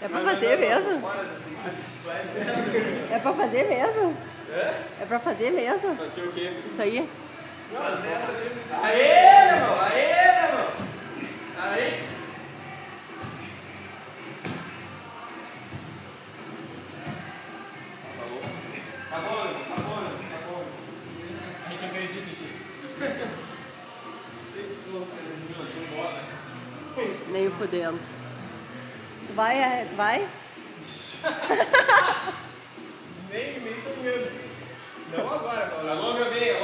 É pra fazer mesmo? É pra fazer mesmo? É pra fazer mesmo? Fazer o quê? Isso aí? Fazer essa... Aê, meu irmão! Aê, meu irmão! Aí! Tá bom. A gente acredita em ti. Nem fudendo. Tu vai? Tu vai? Nem sonhando. Não agora, Paulo. Alô, meu bem,